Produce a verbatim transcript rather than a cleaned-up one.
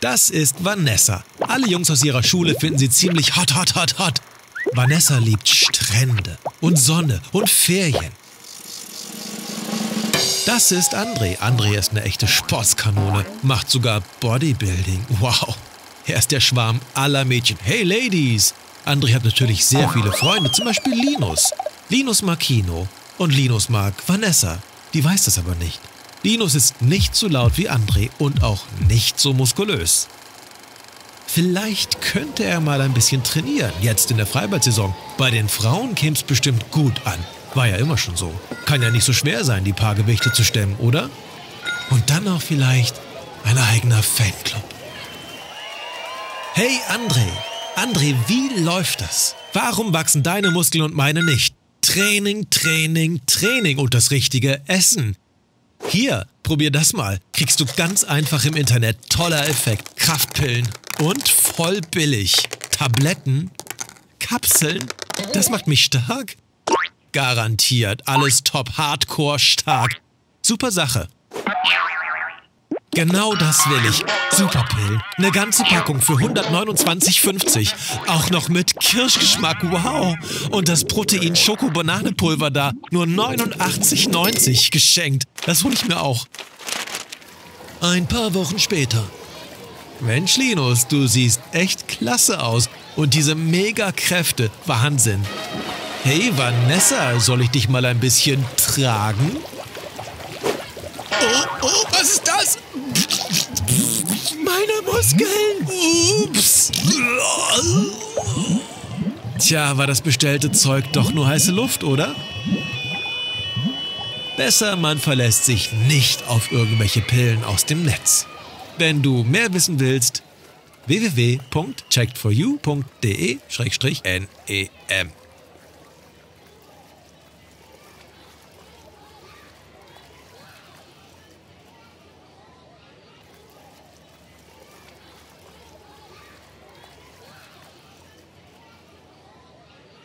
Das ist Vanessa. Alle Jungs aus ihrer Schule finden sie ziemlich hot, hot, hot, hot. Vanessa liebt Strände und Sonne und Ferien. Das ist André. André ist eine echte Sportskanone, macht sogar Bodybuilding. Wow, er ist der Schwarm aller Mädchen. Hey Ladies! André hat natürlich sehr viele Freunde, zum Beispiel Linus. Linus mag Kino und Linus mag Vanessa. Die weiß das aber nicht. Linus ist nicht so laut wie André und auch nicht so muskulös. Vielleicht könnte er mal ein bisschen trainieren, jetzt in der Freibad-Saison. Bei den Frauen käme es bestimmt gut an. War ja immer schon so. Kann ja nicht so schwer sein, die paar Gewichte zu stemmen, oder? Und dann auch vielleicht ein eigener Fanclub. Hey André, André, wie läuft das? Warum wachsen deine Muskeln und meine nicht? Training, Training, Training und das richtige Essen. Hier, probier das mal. Kriegst du ganz einfach im Internet. Toller Effekt. Kraftpillen und voll billig. Tabletten, Kapseln, das macht mich stark. Garantiert, alles top, hardcore, stark. Super Sache. Genau das will ich. Superpillen. Eine ganze Packung für hundertneunundzwanzig fünfzig. Auch noch mit Kirschgeschmack, wow. Und das Protein-Schoko-Bananepulver da. Nur neunundachtzig neunzig geschenkt. Das hole ich mir auch. Ein paar Wochen später. Mensch, Linus, du siehst echt klasse aus. Und diese Mega-Kräfte, Wahnsinn. Hey, Vanessa, soll ich dich mal ein bisschen tragen? Oh, oh, was ist das? Meine Muskeln. Ups. Tja, war das bestellte Zeug doch nur heiße Luft, oder? Besser, man verlässt sich nicht auf irgendwelche Pillen aus dem Netz. Wenn du mehr wissen willst, w w w punkt checkedforyou punkt de slash nem